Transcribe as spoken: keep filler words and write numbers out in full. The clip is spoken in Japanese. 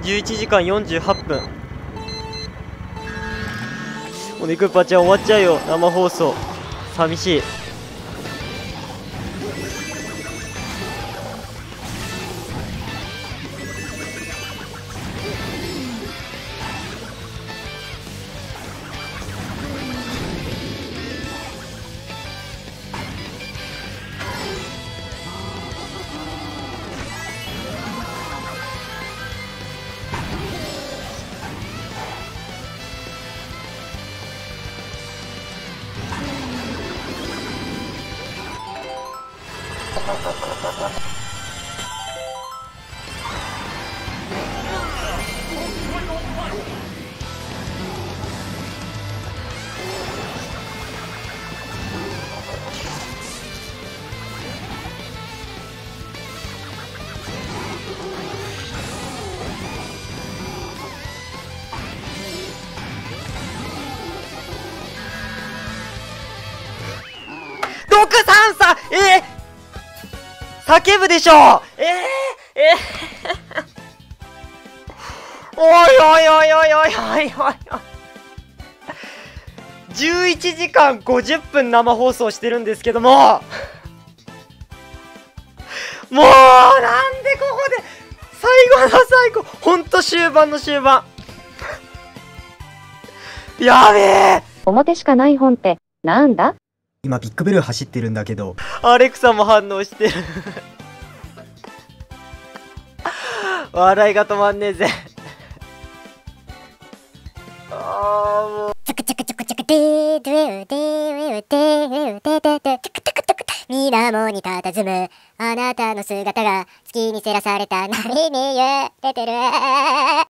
じゅういちじかんよんじゅうはっぷん。お肉パチャ終わっちゃうよ、生放送。寂しい。ろくさんさん、えー、叫ぶでしょう。えー、えー、おいおいおいおいおいおいおいおい。じゅういちじかんごじゅっぷん生放送してるんですけども、もうなんでここで最後の最後、ほんと終盤の終盤。やべえ。 表しかない本ってなんだ？ 今ビッグベル走ってるんだけど、 アレクサも反応してる。笑いが止まんねえぜ。あーもうチャクチャクチャクチャクデードゥデーデーデーデーデーチャクチャクチャクミラモに佇むあなたの姿が月に照らされた波に揺れてる。